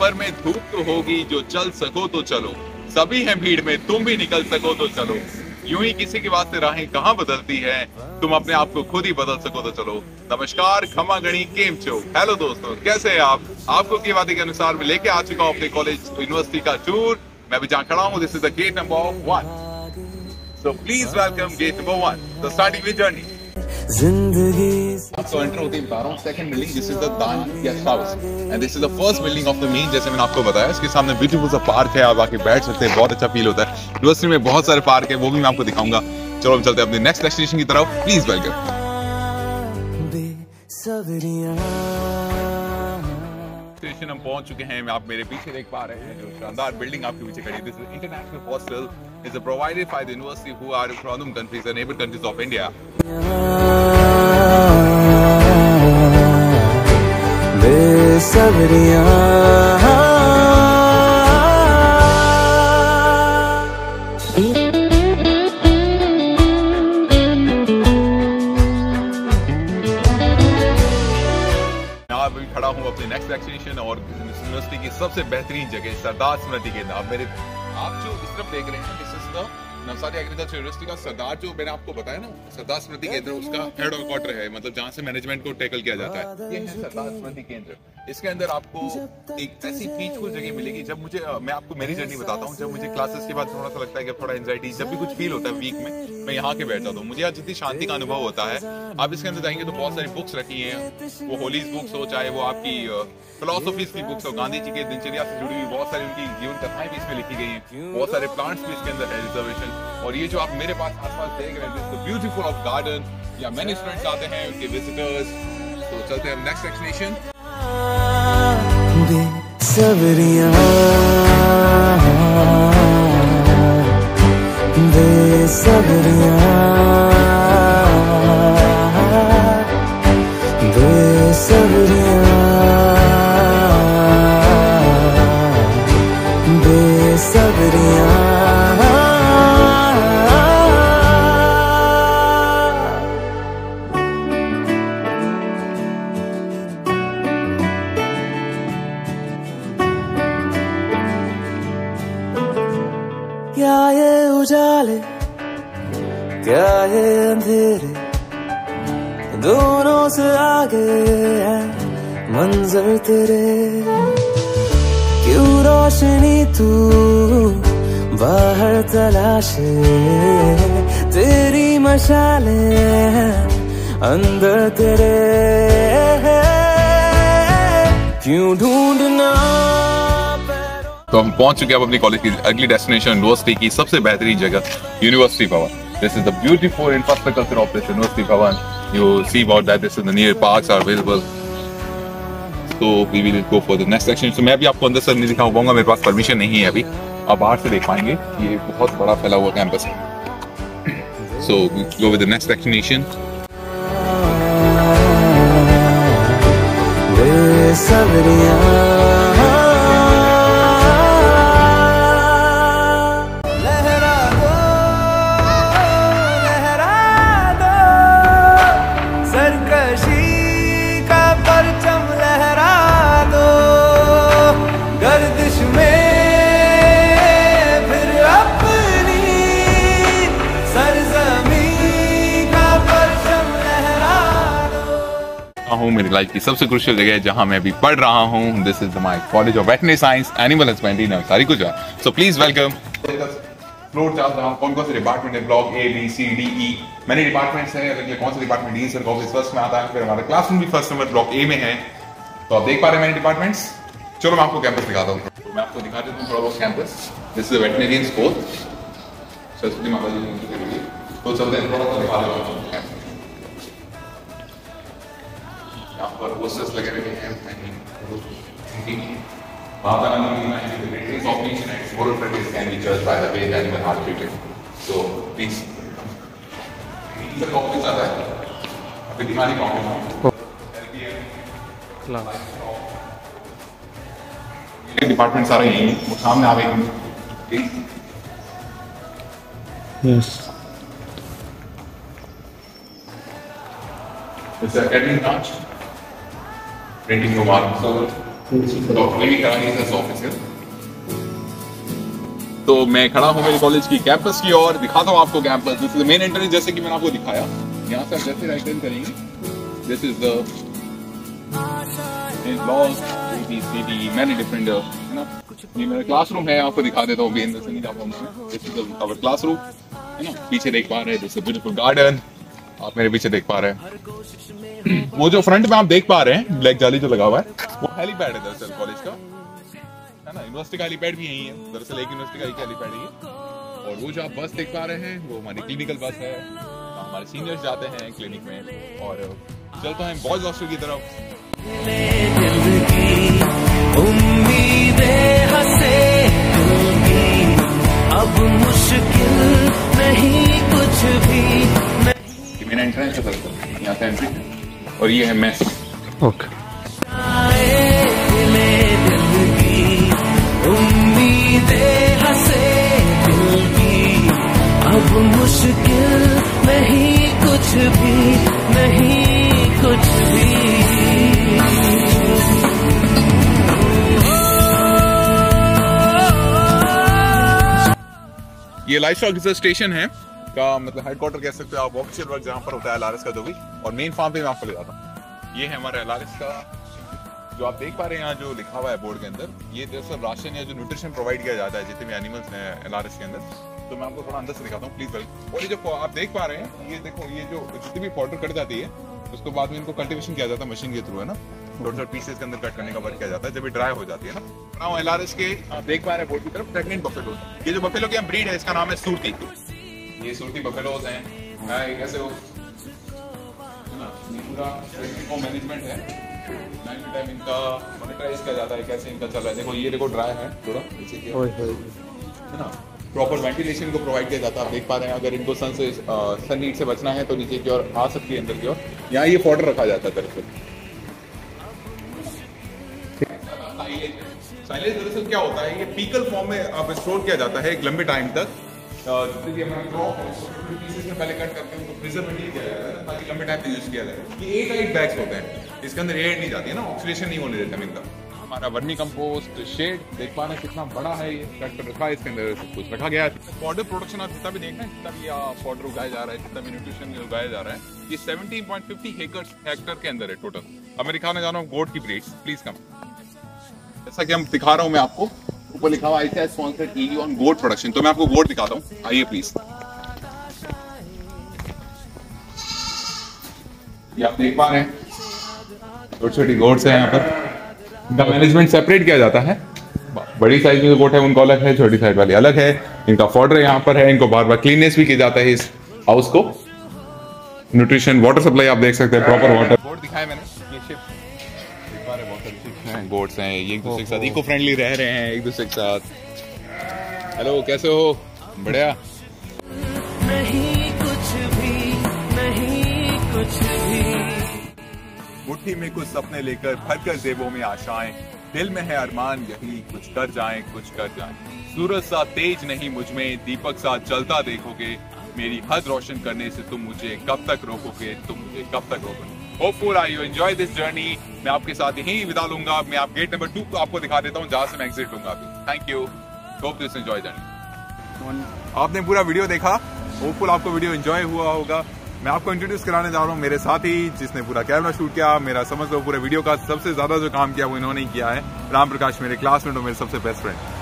सफर में धूप तो होगी, जो चल सको तो चलो, सभी हैं भीड़ में, तुम भी निकल सको तो चलो, यूं ही किसी के वास्ते राहें कहाँ बदलती है, तुम अपने आप को खुद ही बदल सको तो चलो। नमस्कार, खमा गणी केम छो। हेलो दोस्तों, कैसे हैं आप? आपको की वादे के अनुसार मैं लेके आ चुका हूँ अपने कॉलेज यूनिवर्सिटी का टूर। मैं अभी जहाँ खड़ा हूँ, this is the gate number 1, so please welcome gate number 1, the starting with journey. आपको एंटर होते ही बता रहा हूँ, second building, this is the दान guest house and this is the first building of the main. जैसे मैंने आपको बताया, इसके सामने ब्यूटीफुल सा पार्क है, आप आके बैठ सकते हैं, बहुत अच्छा फील होता है। यूनिवर्सिटी में बहुत सारे पार्क है, वो भी मैं आपको दिखाऊंगा। चलो हम चलते हैं अपने नेक्स्ट डेस्टिनेशन की तरफ। Please welcome. स्टेशन हम पहुंच चुके हैं। आप मेरे पीछे देख पा रहे हैं जो शानदार बिल्डिंग आपके पीछे खड़ी है, this is international hostel, is provided by the university who are from countries and neighbor countries of India. मैं अभी खड़ा हूँ अपने नेक्स्ट डेस्टिनेशन और यूनिवर्सिटी की सबसे बेहतरीन जगह सरदार स्मृति केंद्र। आप जो इस तरफ देख रहे हैं, this is the Navsari agriculture university का सरदार, जो मैंने आपको बताया ना, सरदार स्मृति केंद्र, उसका हेड क्वार्टर है, मतलब जहाँ से मैनेजमेंट को टैकल किया जाता है। ये है सरदार स्मृति केंद्र। इसके अंदर आपको एक ऐसी पीसफुल जगह मिलेगी। जब मुझे, मैं आपको मेरी जर्नी बताता हूँ, जब मुझे क्लासेस के बाद थोड़ा सा लगता है कि थोड़ा एंजाइटी, जब भी कुछ फील होता है वीक में, मैं यहाँ के बैठ जाता हूँ। मुझे यहाँ जितनी शांति का अनुभव होता है। आप इसके अंदर जाएंगे तो बहुत सारी बुक्स रखी हैं, वो होलीज बुक्स हो, चाहे वो आपकी फिलोसफीज की बुक्स हो, गांधी जी के दिनचर्या से जुड़ी हुई बहुत सारी उनकी जीवन कथाएं भी इसमें लिखी गई हैं। बहुत सारे प्लांट्स भी इसके अंदर है, रिजर्वेशन। और ये जो आप मेरे पास आसपास देख रहे हैं, दिस ब्यूटीफुल ऑफ गार्डन, या मैनी स्टूडेंट्स आते हैं, उनके विजिटर्स। तो चलते हैं नेक्स्ट डेस्टिनेशन। बेसब्रियां क्या ये उजाले, क्या ये अंधेरे, दोनों से आगे है मंजर तेरे। क्यों रोशनी तू बाहर तलाशे, तेरी मशाले अंदर तेरे, क्यों ढूंढना। तो हम पहुंच चुके हैं अब अपनी कॉलेज की अगली डेस्टिनेशन, यूनिवर्सिटी की सबसे बेहतरीन जगह, यूनिवर्सिटी भवन। This is the beautiful infrastructure of this university भवन। You see about that, this is the near parks are available. तो we will go for the next section. तो मैं भी आपको अंदर से नहीं दिखा पाऊंगा, मेरे पास परमिशन नहीं है अभी। आप बाहर से देख पाएंगे, ये बहुत बड़ा फैला हुआ कैंपस है। So go with the next destination. हूँ मेरी लाइफ की सबसे क्रूशियल जगह है जहाँ मैं अभी पढ़ रहा हूँ। This is my college of veterinary science animal husbandry Navsari Gujarat. So please welcome. Floor chart जहाँ कौन कौन से डिपार्टमेंट है, block A B C D E, मैंने डिपार्टमेंट्स हैं, अलग कौन सा department D sir office first में आता है, फिर हमारा क्लासरूम भी फर्स्ट नंबर ब्लॉक ए में है। तो आप देख पा रहे हैं मैंने डिपार्टमेंट्स। चलो मैं आपको कैंपस दिखाता हूँ। तो मैं आपको दिखा देता हूँ थोड़ा बहुत campus. This is veterinary school, Saraswati माता जी। तो चलते हैं थोड़ा सा दिखा देता हूँ। यहाँ पर पोस्टर्स लगे रखे हैं, Mahatma Gandhi, the greatest of nation and moral practice can be judged by the way the animal are treated. So please, the coffee आता है, अभी दिमागी कॉफी डिपार्टमेंट सारे यही वो सामने आ गए। Yes. It's a academic branch. Printing room, server, office है। तो मैं खड़ा हूँ मेरे कॉलेज की कैंपस की और दिखाता हूँ आपको campus. This is the main entrance, जैसे कि मैंने आपको दिखाया। यहाँ से आप जैसे राइट टर्न करेंगे, this is the many different ना। ये मेरा क्लासरूम है, आपको दिखा देता हूँ। अंदर से नहीं जा पाऊंगा। दिस इज आवर क्लासरूम है ना। पीछे देख पा रहे हैं, दिस इज ब्यूटीफुल गार्डन। आप मेरे पीछे देख पा रहे हैं। वो जो फ्रंट में आप देख पा रहे हैं ब्लैक जाली जो लगा हुआ है, वो हेलीपैड है दरअसल कॉलेज का, है ना। यूनिवर्सिटी का हेलीपैड भी यही है दरअसल, एक यूनिवर्सिटी का एक हेलीपैड है। और वो जो आप बस देख पा रहे हैं वो हमारी क्लिनिकल बस है। हमारे सीनियर्स जाते हैं क्लिनिक में। और चलते हैं बॉयज हॉस्टल की तरफ। अब मुश्किल नहीं कुछ भी। मेरा एंट्रेंस है दरअसल, यहाँ से एंट्री और ये है मेस। ओके। अब मुश्किल नहीं कुछ भी, नहीं कुछ भी। ये लाइफस्टॉक रिसर्च स्टेशन है का मतलब हेडक्वार्टर कह सकते हो आप। ऑफिशियल वर्क जहाँ पर होता है एलआरएस का जो भी, और मेन फार्म पे मैं आपको ले जाता हूँ। ये है हमारा एलआरएस का, जो आप देख पा रहे हैं यहाँ जो लिखा हुआ है बोर्ड के अंदर। ये दरअसल राशन या जो न्यूट्रिशन प्रोवाइड किया जाता है जितने भी एनिमल्स हैं एलआरएस के अंदर। तो मैं आपको थोड़ा अंदर से दिखाता हूँ प्लीज भाई। और ये जो आप देख पा रहे हैं, ये देखो, ये जो जितनी भी पाउडर कट जाती है उसको बाद में इनको कल्टीवेशन किया जाता है मशीन के थ्रू, है ना। छोटे पीसेस के अंदर कट करने का वर्क किया जाता है जब ये ड्राई हो जाती है ना। एलआरएस के आप देख पा रहे हैं बोर्ड की तरफ प्रेग्नेंट बफेलो। ये जो बफेलो की हम ब्रीड है इसका नाम है सूरती। ये सूरती बफेलोज हैं। कैसे हो पूरा मैनेजमेंट है। टाइम टू टाइम इनका मॉनिटराइज किया जाता है कैसे इनका चल रहा है। देखो ये देखो ड्राई है थोड़ा नीचे है ना। प्रॉपर वेंटिलेशन को प्रोवाइड किया जाता है। आप देख पा रहे हैं अगर इनको सन हीट से बचना है तो नीचे की ओर आ सकती है, अंदर की ओर। यहाँ ये फॉडर रखा जाता है दरअसल। साइलेज दरअसल क्या होता है, ये पीकल फॉर्म में आप स्टोर किया जाता है एक लंबे टाइम तक। जितने भी हमारे क्रॉप है पीसेस में पहले कट करके उनको फ्रीजर में नहीं किया जाता है ताकि लंबे टाइम तक यूज किया जाए। ये 8 बैग्स होते हैं, इसके अंदर एयर नहीं जाती है ना, ऑक्सीडेशन नहीं होने देता जमीन का। हमारा वर्मी कंपोस्ट शेड देख पा रहे हैं कितना बड़ा है। ये ट्रैक्टर रखा है, इसके अंदर सब कुछ रखा गया है। पाउडर प्रोडक्शन आप जितना भी देख रहे हैं, जितना भी पाउडर उगाया जा रहा है, जितना भी न्यूट्रिशन उगाया जा रहा है, ये 17.50 हेक्टर के अंदर है टोटल। अब मैं दिखाने जा रहा हूँ गोट की ब्रीड्स। Please come. जैसा कि हम दिखा रहा हूँ मैं आपको, ऊपर लिखा हुआ है sponsored ED on goat production. तो मैं आपको गोट दिखाता हूँ, आइए प्लीज। ये आप देख पा रहे हैं छोटी छोटी गोट्स हैं यहाँ पर। इनका मैनेजमेंट सेपरेट किया जाता है। बड़ी साइज में जो गोट है उनको अलग है, छोटी साइज वाली अलग है। इनका फॉडर यहाँ पर है, इनको बार बार क्लीननेस भी किया जाता है इस हाउस को। न्यूट्रिशन वाटर सप्लाई आप देख सकते हैं, प्रॉपर वाटर। गोट दिखाया मैंने, ये शिप देख पा रहे हैं, बहुत सारी शिप्स हैं, गोट्स हैं। ये एक दूसरे के साथ इको फ्रेंडली रह रहे हैं एक दूसरे के साथ। हेलो कैसे हो? बढ़िया। नहीं कुछ भी, नहीं कुछ भी। मुट्ठी में कुछ सपने लेकर भरकर जेबों में आशाएं, दिल में है अरमान यही कुछ कर जाएं, कुछ कर जाएं। सूरज सा तेज नहीं मुझ में, दीपक सा जलता देखोगे। मेरी हद रोशन करने से तुम मुझे कब तक रोकोगे, तुम मुझे कब तक रोकोगे। Hopeful I you enjoy this journey. मैं आपके साथ यहीं विदा लूंगा। मैं आप गेट नंबर 2 को आपको दिखा देता हूँ जहां से मैं एग्जिट लूंगा अभी। Thank you. Hope this enjoy journey. आपने पूरा वीडियो देखा, होपफुल आपको वीडियो एंजॉय हुआ होगा। मैं आपको इंट्रोड्यूस कराने जा रहा हूँ मेरे साथी जिसने पूरा कैमरा शूट किया। मेरा समझ लो पूरे वीडियो का सबसे ज्यादा जो काम किया वो इन्होंने ही किया है। राम प्रकाश मेरे क्लासमेट और मेरे सबसे बेस्ट फ्रेंड।